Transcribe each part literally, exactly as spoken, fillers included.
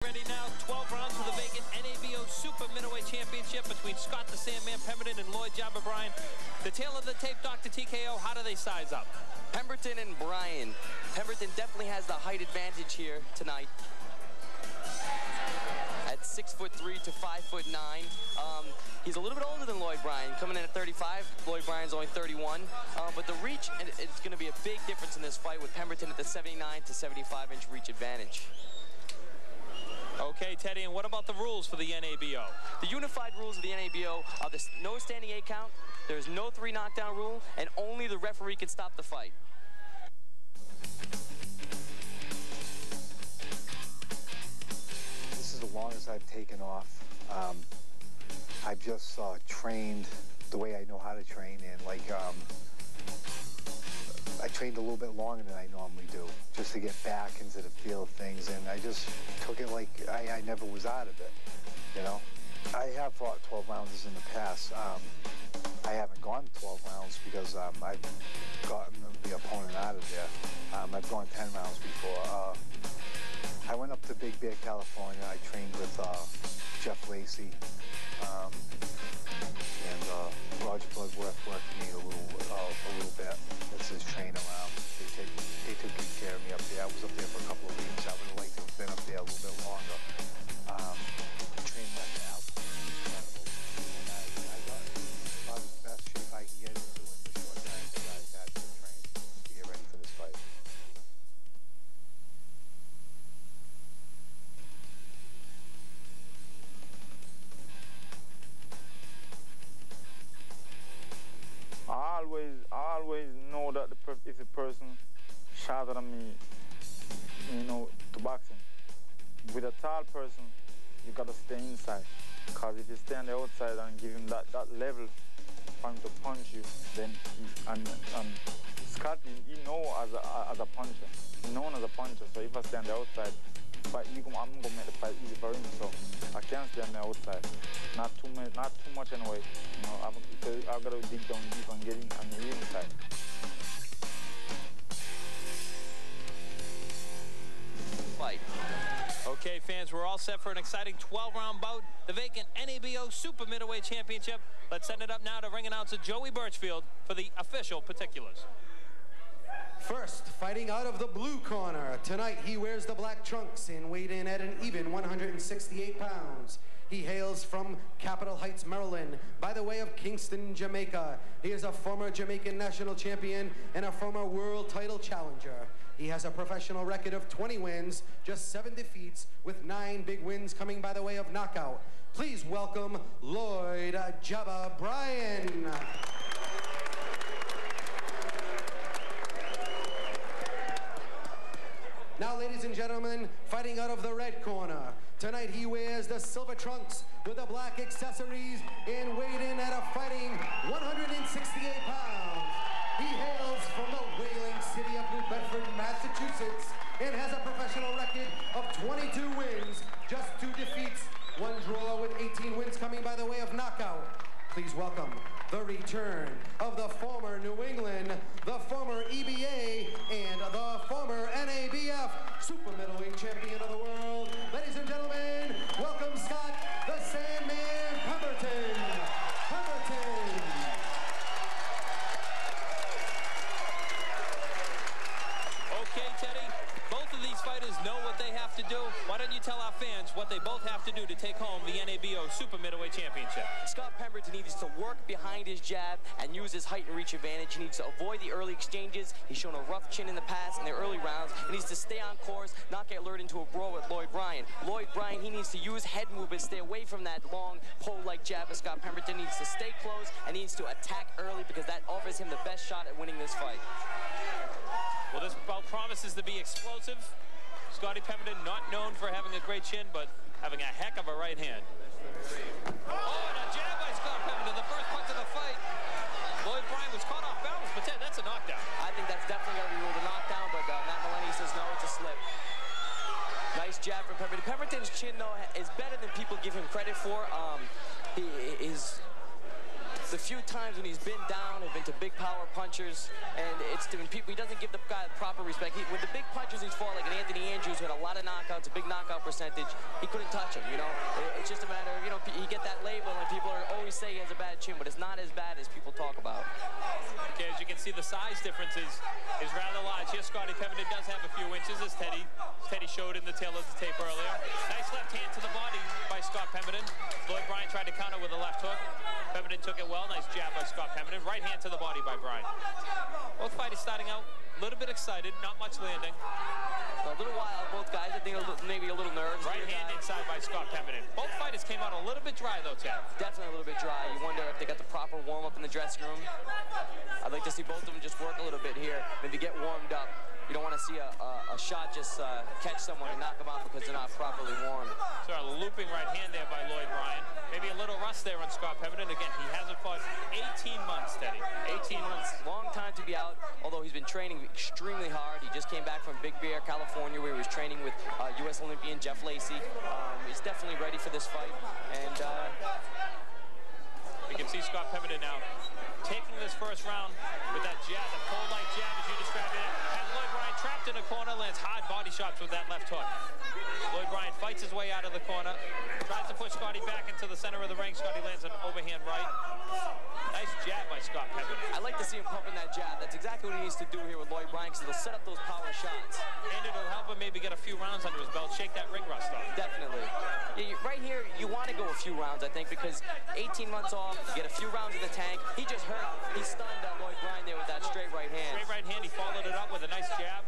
ready now. twelve rounds for the vacant N A B O Super Middleweight Championship between Scott the Sandman Pemberton and Lloyd Jabba Bryan. The tail of the tape, Doctor T K O, how do they size up? Pemberton and Bryan. Pemberton definitely has the height advantage here tonight. At six foot three to five foot nine. Um, he's a little bit older than Lloyd Bryan, coming in at thirty-five. Lloyd Bryan's only thirty-one. Uh, but the reach, and it's going to be a big difference in this fight with Pemberton at the seventy-nine to seventy-five inch reach advantage. Okay, Teddy, and what about the rules for the N A B O? The unified rules of the N A B O are the no standing eight count, there's no three knockdown rule, and only the referee can stop the fight. This is the longest I've taken off. Um, I've just uh, trained the way I know how to train, and like um, I trained a little bit longer than I normally do, just to get back into the feel of things, and I just took it like I, I never was out of it, you know? I have fought twelve rounds in the past. Um, I haven't gone twelve rounds because um, I've gotten the opponent out of there. Um, I've gone ten rounds before. Uh, I went up to Big Bear, California. I trained with uh, Jeff Lacey, um, and uh, Roger Bloodworth worked me a little, uh, a little bit. That's his train around. They, take, they took good care of me up there. I was up there for a couple of weeks. I would have liked to have been up there a little bit longer. Um, trained like that. Incredible. And I, I got about the best shape I can get into in the short time that I've had to train to get ready for this fight. I always, I always know that the per if a person shouted at me, you know, to boxing. With a tall person, you gotta stay inside. Cause if you stay on the outside and give him that, that level for him to punch you, then he, and, and Scott, he, he know as a, as a puncher. He's known as a puncher, so if I stay on the outside, but you go, I'm gonna make the fight easy for him, so I can't stay on the outside. Not too much, not too much anyway. You know, I've, so I've got to dig down deep and get in on the inside. Fight. Okay, fans, we're all set for an exciting twelve round bout. The vacant N A B O Super Middleweight Championship. Let's send it up now to ring announcer Joey Burchfield for the official particulars. First, fighting out of the blue corner. Tonight, he wears the black trunks and weighed in at an even one hundred sixty-eight pounds. He hails from Capitol Heights, Maryland, by the way of Kingston, Jamaica. He is a former Jamaican national champion and a former world title challenger. He has a professional record of twenty wins, just seven defeats, with nine big wins coming by the way of knockout. Please welcome Lloyd Jabba Bryan. Now, ladies and gentlemen, fighting out of the red corner. Tonight he wears the silver trunks with the black accessories and weighed in at a fighting one hundred sixty-eight pounds. He hails from the whaling city of New Bedford, Massachusetts, and has a professional record of twenty-two wins, just two defeats, one draw with eighteen wins coming by the way of knockout. Please welcome the return of the former New England, the former E B A, and the former N A B F Super Middleweight Champion of the world. Ladies and gentlemen, welcome Scott the Sandman Pemberton. Pemberton. Okay, Teddy, both of these fighters know what they have to do. Why don't you tell our fans what they both have to do to take home the N A B O Super Middleweight Championship? Scott Pemberton needs to work behind his jab and use his height and reach advantage. He needs to avoid the early exchanges. He's shown a rough chin in the past in the early rounds. He needs to stay on course, not get lured into a brawl with Lloyd Bryan. Lloyd Bryan, he needs to use head movement, stay away from that long pole-like jab. But Scott Pemberton needs to stay close and he needs to attack early because that offers him the best shot at winning this fight. Well, this bout promises to be explosive. Scotty Pemberton, not known for having a great chin, but having a heck of a right hand. Oh, and a jab by Scott Pemberton, the first punch of the fight. Lloyd Bryan was caught off balance, but Ted, that's a knockdown. I think that's definitely going to be ruled a knockdown, but uh, Matt Maloney says no, it's a slip. Nice jab from Pemberton. Pemberton's chin, though, is better than people give him credit for. Um, he is the few times when he's been down have been to big power punchers, and it's to people, he doesn't give the guy the proper respect. He, with the big punchers he's fought, like an Anthony Andrews who had a lot of knockouts, a big knockout percentage, he couldn't touch him, you know? It, it's just a matter of, you know, you get that label and people are always say he has a bad chin, but it's not as bad as people talk about. Okay, as you can see, the size difference is, is rather large. Here, Scotty Pemberton does have a few inches, as Teddy, Teddy showed in the tail of the tape earlier. Nice left hand to the body by Scott Pemberton. Lloyd Bryan tried to counter with a left hook. Pemberton took it well. Nice jab by Scott Pemberton. Right hand to the body by Bryan. Both fighters starting out a little bit excited, not much landing. A little wild, both guys. I think a little, maybe a little nerves. Right hand inside by Scott Pemberton. Both fighters came out a little bit dry, though, Ted. Definitely a little bit dry. You wonder if they got the proper warm-up in the dressing room. I'd like to see both of them just work a little bit here, maybe get warmed up. You don't want to see a, a, a shot just uh, catch someone and knock them out because they're not properly warmed. So a looping right hand there by Lloyd Bryan. Maybe a little rust there on Scott Pemberton. Again, he hasn't fought eighteen months, Teddy. eighteen months, long time to be out, although he's been training extremely hard. He just came back from Big Bear, California, where he was training with uh, U S Olympian Jeff Lacey. Um, he's definitely ready for this fight. And uh, you can see Scott Pemberton now taking this first round with that jab, the pole-like jab, as you described it. Has Lloyd Bryan trapped in a corner, lands hard body shots with that left hook. Lloyd Bryan fights his way out of the corner, tries to push Scotty back into the center of the ring. Scotty lands an overhand right. Nice jab by Scott Pemberton. I like to see him pumping that jab. That's exactly what he needs to do here with Lloyd Bryan, because it'll set up those power shots. And it'll help him maybe get a few rounds under his belt, shake that ring rust off. Definitely. Yeah, you, right here, you want to go a few rounds, I think, because eighteen months off, you get a few rounds in the tank. He just hurt, he stunned uh, Lloyd Bryan there with that straight right hand. Straight right hand, he followed it up with a nice jab.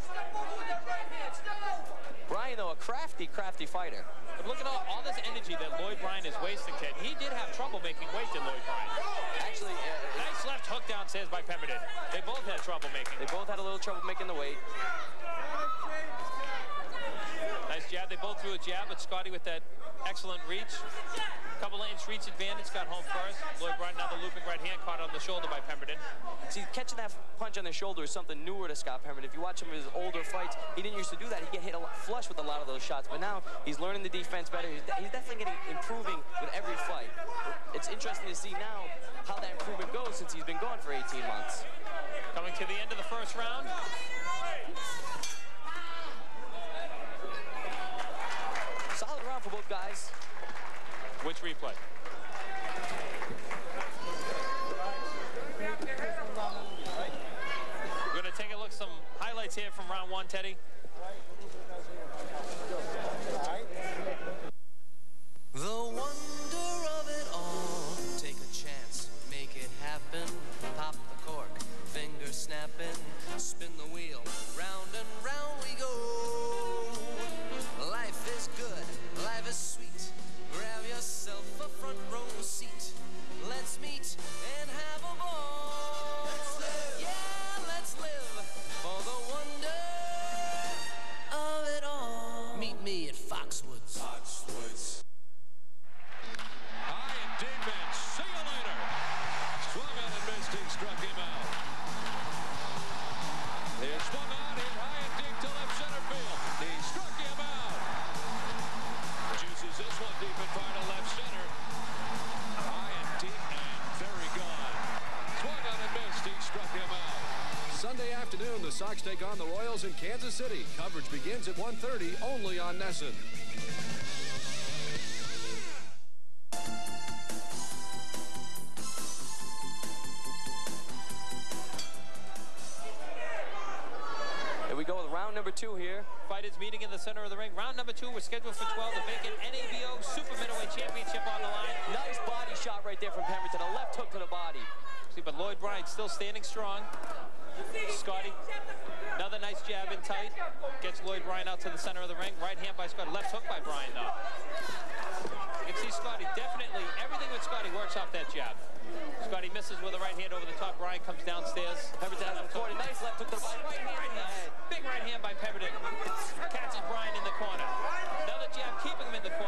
Bryan, though, a crafty, crafty fighter. But look at all, all this energy that Lloyd Bryan is wasting, Ted. He did have trouble making weight, did Lloyd Bryan? Actually, uh, nice left hook downstairs by Pemberton. They both had trouble making. They both had a little trouble making the weight. Nice jab. They both threw a jab, but Scotty with that excellent reach. Couple of inch reach advantage, got home first. Lloyd Bryan, now the looping right hand caught on the shoulder by Pemberton. See, catching that punch on the shoulder is something newer to Scott Pemberton. If you watch him in his older fights, he didn't used to do that. He'd get hit a lot, flush with a lot of those shots, but now he's learning the defense better. He's, de he's definitely getting improving with every fight. It's interesting to see now how that improvement goes since he's been gone for eighteen months. Coming to the end of the first round. Solid round for both guys. Which replay? We're going to take a look at some highlights here from round one, Teddy. The wonder of it all. Take a chance, make it happen. Pop the cork, finger snapping. Spin the wheel, round and round we go. Life is good, life is sweet. Grab yourself a front row seat. Let's meet and have a ball. Let's live. Yeah, let's live for the wonder of it all. Meet me at Foxwoods. Foxwoods. High and deep and see you later. Swung on and missed. He struck him out. He swung on, hit high and deep to left center field. He struck him out. Juices this one deep and far to left center. High and deep and very gone. Swung on and missed. He struck him out. Sunday afternoon, the Sox take on the Royals in Kansas City. Coverage begins at one thirty only on Nesson. Here we go with round number two here. Fighters meeting in the center of the ring. Round number two, we're scheduled for twelve. The vacant N A B O Super Middleweight Championship on the line. Nice body shot right there from Pemberton. A left hook to the body. See, but Lloyd Bryan still standing strong. Scotty, another nice jab in tight. Gets Lloyd Bryan out to the center of the ring. Right hand by Scotty. Left hook by Bryan, though. You can see Scotty definitely, everything with Scotty works off that jab. Scotty misses with a right hand over the top. Bryan comes downstairs. Pemberton has him caught. Nice left hook to the body. Right hand in the head. Big right hand by Pemberton. Catches Bryan in the corner. Another jab keeping him in the corner. The side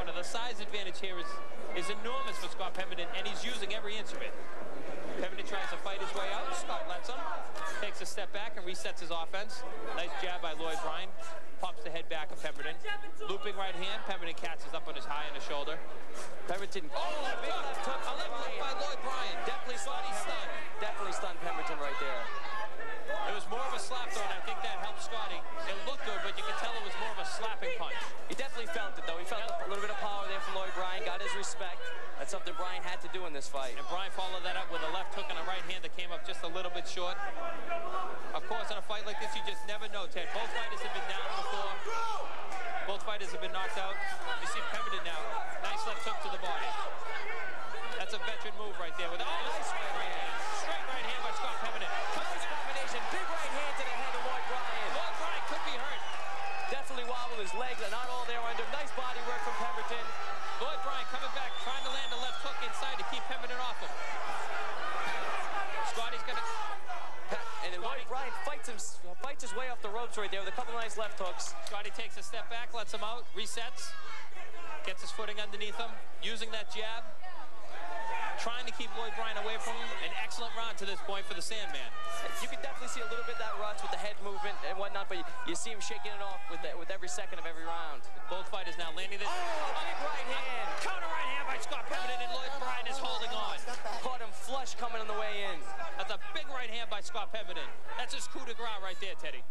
size advantage here is, is enormous for Scott Pemberton, and he's using every inch of it. Pemberton tries to fight his way out. Scott lets him. Takes a step back and resets his offense. Nice jab by Lloyd Bryan. Pumps the head back of Pemberton. Looping right hand. Pemberton catches up on his high on the shoulder. Pemberton. Oh, left big hook. left hook. A left hook by Lloyd Bryan. Definitely stunned. stunned. Definitely stunned Pemberton right there. It was more of a slap though, and I think that helped Scotty. It looked good, but you could tell it was more of a slapping punch. He definitely felt it though. He felt a little bit of power there from Lloyd Bryan. Got his respect. That's something Bryan had to do in this fight. And Bryan followed that up with a left hook and a right hand that came up just a little bit short. Of course, in a fight like this, you just never know, Ted. Both fighters have been down before. Both fighters have been knocked out. You see Pemberton now. Nice left hook to the body. That's a veteran move right there. With oh, nice right hand. Straight right hand by Scott Pemberton. Nice combination. Big right hand to the head of Lloyd Bryan. Lloyd Bryan could be hurt. Definitely wobbled. His legs are not all there under. Nice body work from Pemberton. Lloyd Bryan coming back, trying to land a left hook inside to keep Pemberton off him. Scotty's gonna... And then Lloyd Bryan fights him, fights his way off the ropes right there with a couple of nice left hooks. Scotty takes a step back, lets him out, resets, gets his footing underneath him, using that jab, trying to keep Lloyd Bryan away from him. An excellent round to this point for the Sandman. You can definitely see a little bit of that rush with the head movement and whatnot, but you, you see him shaking it off with the, with every second of every round. Both fighters now landing this. Oh, big right hand. Counter right hand by Scott Pemberton, and Lloyd Bryan is holding on. Caught him flush coming on the way in. That's a big right hand by Scott Pemberton. That's his coup de grace right there, Teddy.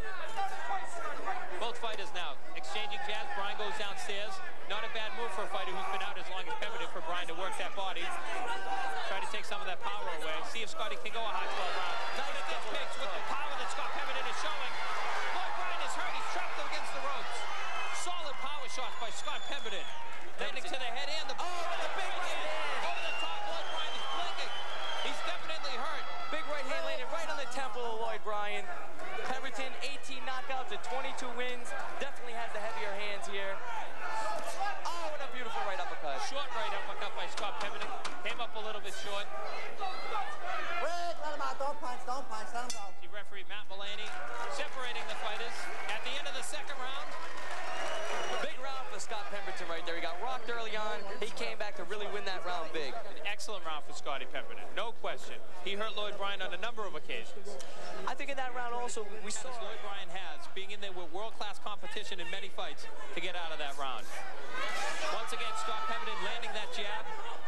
Both fighters now exchanging jabs. Bryan goes downstairs. Not a bad move for a fighter who's been out as long as Pemberton for Bryan to work that body. Try to take some of that power away. See if Scotty can go a high twelve round. Nice this mix with the power that Scott Pemberton is showing. Lloyd Bryan is hurt. He's trapped up against the ropes. Solid power shots by Scott Pemberton. Landing to the head and the... Oh, the big right hand. Over the top, Lloyd Bryan is blinking. He's definitely hurt. Big right hand landed right on the temple of Lloyd Bryan. Pemberton, eighteen knockouts and twenty-two wins. Definitely has the heavier hands here. Oh, what a beautiful right uppercut. Short right uppercut by Scott Pemberton. Came up a little bit short. Wait, let him out. Don't punch, don't punch. Let him go. See referee Matt Mulaney separating the fighters. At the end of the second round. Big round for Scott Pemberton right there. He got rocked early on. He came back to really win that round big. An excellent round for Scotty Pemberton. No question. He hurt Lloyd Bryan on a number of occasions. I think in that round also we saw Lloyd Bryan has, being in there with world-class competition in many fights to get out of that round. Once again, Scott Pemberton landing that jab.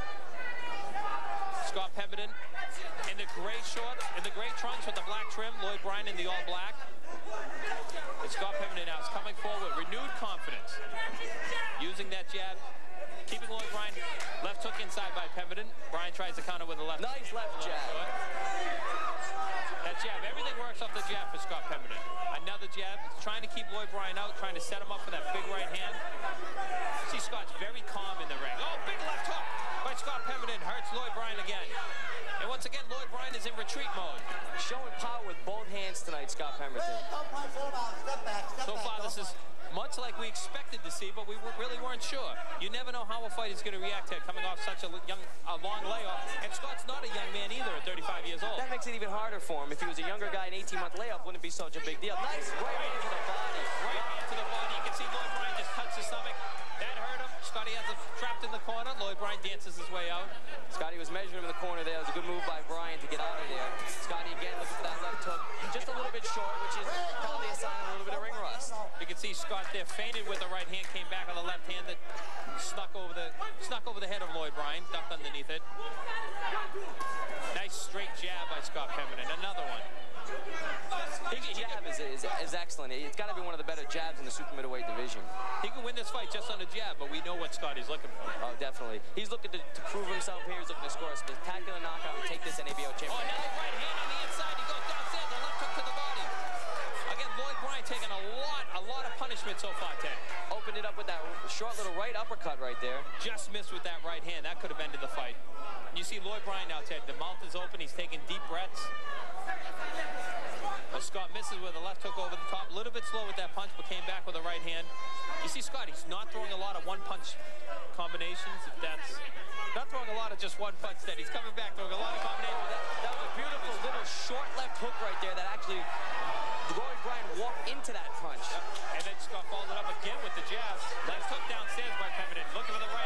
Scott Pemberton in the gray shorts, in the gray trunks with the black trim. Lloyd Bryan in the all-black. And Scott Pemberton now is coming forward, renewed confidence. Using that jab, keeping Lloyd Bryan. Left hook inside by Pemberton. Bryan tries to counter with a left. Nice left jab. Short. That jab, everything works off the jab for Scott Pemberton. Another jab, trying to keep Lloyd Bryan out, trying to set him up for that big right hand. See Scott's very calm in the ring. Oh, big left hook by Scott Pemberton, hurts Lloyd Bryan again. And once again, Lloyd Bryan is in retreat mode. Showing power with both hands tonight, Scott Pemberton. Wait, don't punch, let him out. Step back, step So back. far, this is much like we expected to see, but we really weren't sure. You never know how a fight is going to react to coming off such a young, a long layoff. And Scott's not a young man either at thirty-five years old. That makes it even harder for him. If he was a younger guy, an eighteen-month layoff wouldn't be such a big deal. Nice right hand to the body. Right hand to the body. You can see Lloyd Bryan just touch his stomach. That hurt him. Scotty has him trapped in the corner. Lloyd Bryan dances his way out. Scotty was measuring him in the corner there. It was a good move by Bryan to get out of there. Scotty again looking for that left hook. Just a little bit short, which is probably a sign of a little bit of ring rust. You can see Scott there feinted with the right hand, came back on the left hand that snuck over the snuck over the head of Lloyd Bryan, ducked underneath it. Nice straight jab by Scott Pemberton. Another one. His jab is, is, is excellent. It's got to be one of the better jabs in the super middleweight division. He can win this fight just on the jab, but we know what Scotty's looking for. Oh, definitely. He's looking to, to prove himself here. He's looking to score a spectacular knockout and take this N A B O championship. Oh, another right hand on the inside. He goes downstairs, the left hook to the body. Again, Lloyd Bryan taking a lot, a lot of punishment so far, Ted. Opened it up with that short little right uppercut right there. Just missed with that right hand. That could have ended the fight. You see Lloyd Bryan now, Ted. The mouth is open. He's taking deep breaths. Well, Scott misses with a left hook over the top. A little bit slow with that punch, but came back with a right hand. You see Scott, he's not throwing a lot of one-punch combinations. If that's not throwing a lot of just one punch, that he's coming back throwing a lot of combinations. That, that was a beautiful little short left hook right there that actually Lloyd Bryan walked into that punch. Yep. And then Scott followed it up again with the jab. Left hook downstairs by Pemberton. Looking for the right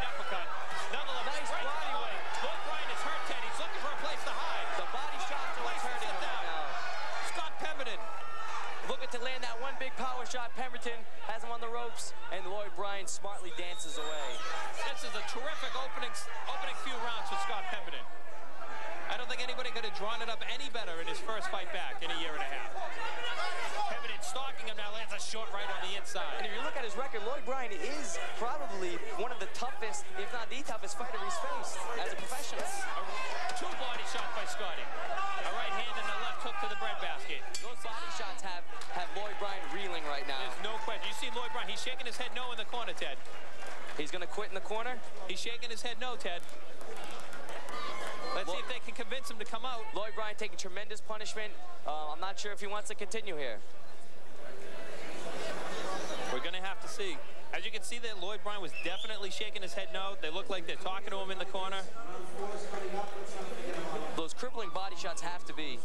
Bryan smartly dances away. This is a terrific opening, opening few rounds for Scott Pemberton. I don't think anybody could have drawn it up any better in his first fight back in a year and a half. Pemberton stalking him now, lands a short right on the inside. And if you look at his record, Lloyd Bryan is probably one of the toughest, if not the toughest fighter he's faced as a professional. A two body shots by Scotty. A right hand and a left hook to the breadbasket. Those body shots have, have Lloyd Bryan reeling right now. There's no question. You see Lloyd Bryan, he's shaking his head no in the corner, Ted. He's going to quit in the corner? He's shaking his head no, Ted. Let's Lloyd, see if they can convince him to come out. Lloyd Bryan taking tremendous punishment. Uh, I'm not sure if he wants to continue here. We're going to have to see. As you can see that Lloyd Bryan was definitely shaking his head no. They look like they're talking to him in the corner. Those crippling body shots have to be.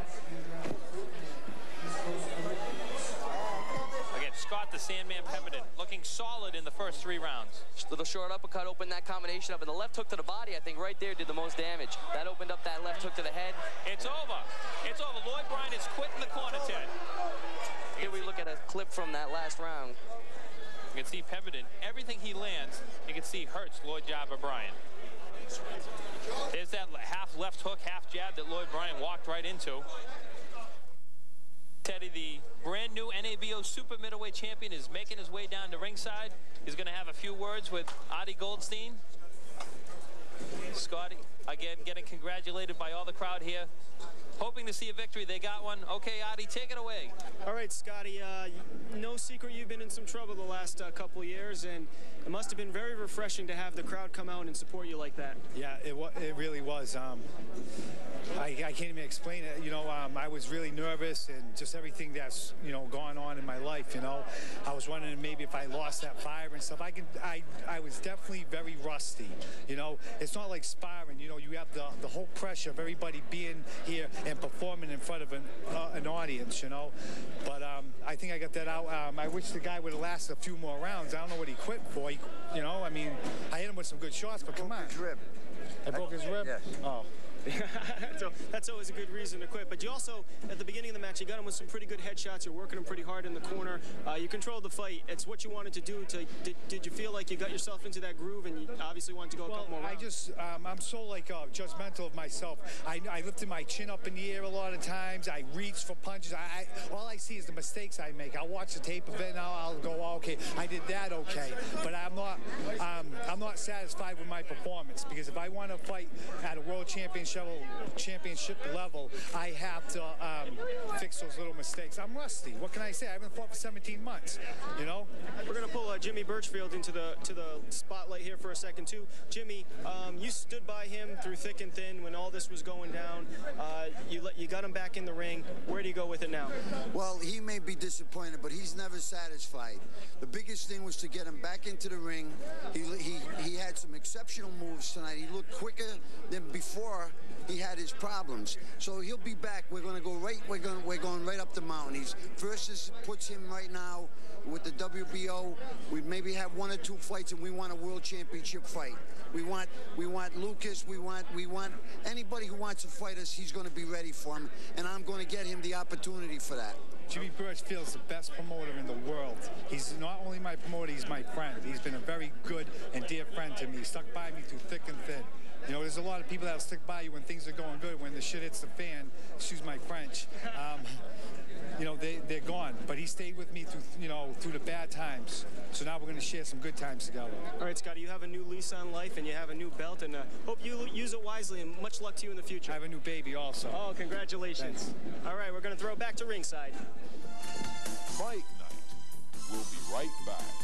Again, Scott the Sandman Pemberton looking solid in the first three rounds. Little short uppercut opened that combination up, and the left hook to the body, I think, right there did the most damage. That opened up that left hook to the head. It's over. It's over. Lloyd Bryan is quitting the corner, Ted. Here we look at a clip from that last round. You can see Pemberton, everything he lands, you can see hurts Lloyd Jabba Bryan. There's that half left hook, half jab that Lloyd Bryan walked right into. Teddy, the brand new N A B O Super Middleweight champion, is making his way down to ringside. He's going to have a few words with Adi Goldstein. Scotty, again, getting congratulated by all the crowd here. Hoping to see a victory. They got one. Okay, Adi, take it away. All right, Scotty, uh, no secret you've been in some trouble the last uh, couple years, and it must have been very refreshing to have the crowd come out and support you like that. Yeah, it, it really was. Um, I, I can't even explain it. You know, um, I was really nervous, and just everything that's, you know, gone on in my life, you know. I was wondering maybe if I lost that fire and stuff. I, can, I, I was definitely very rusty, you know. It's not like sparring, you know. You have the, the whole pressure of everybody being here and performing in front of an, uh, an audience, you know. But um, I think I got that out. Um, I wish the guy would have lasted a few more rounds. I don't know what he quit for. He, you know, I mean, I hit him with some good shots, but come on. His rib. I broke his rib? Yes. Oh. So that's always a good reason to quit. But you also, at the beginning of the match, you got him with some pretty good headshots. You're working him pretty hard in the corner. Uh, you controlled the fight. It's what you wanted to do. To did, did you feel like you got yourself into that groove, and you obviously wanted to go a well, couple more rounds? I just, um, I'm so like uh, judgmental of myself. I, I lifted my chin up in the air a lot of times. I reach for punches. I, I all I see is the mistakes I make. I'll watch the tape of it and I'll, I'll go, oh, okay, I did that, okay. But I'm not, um, I'm not satisfied with my performance, because if I want to fight at a world championship championship level, I have to um, fix those little mistakes. I'm rusty. What can I say? I haven't fought for seventeen months. You know. We're gonna pull uh, Jimmy Burchfield into the to the spotlight here for a second too. Jimmy, um, you stood by him through thick and thin when all this was going down. Uh, you let you got him back in the ring. Where do you go with it now? Well, he may be disappointed, but he's never satisfied. The biggest thing was to get him back into the ring. He he he had some exceptional moves tonight. He looked quicker than before he had his problems. So he'll be back. We're going to go right. We're going. We're going right up the mountain. He's first is puts him right now with the W B O. We maybe have one or two fights, and we want a world championship fight. We want. We want Lucas. We want. We want anybody who wants to fight us. He's going to be ready for him, and I'm going to get him the opportunity for that. Jimmy Burchfield is the best promoter in the world. He's not only my promoter, he's my friend. He's been a very good and dear friend to me. He stuck by me through thick and thin. You know, there's a lot of people that'll stick by you when things are going good. When the shit hits the fan, excuse my French, um, you know, they, they're gone. But he stayed with me through, you know, through the bad times. So now we're going to share some good times together. All right, Scotty, you have a new lease on life, and you have a new belt, and uh, hope you use it wisely, and much luck to you in the future. I have a new baby also. Oh, congratulations. Thanks. All right, we're going to throw it back to ringside. Fight night. We'll be right back.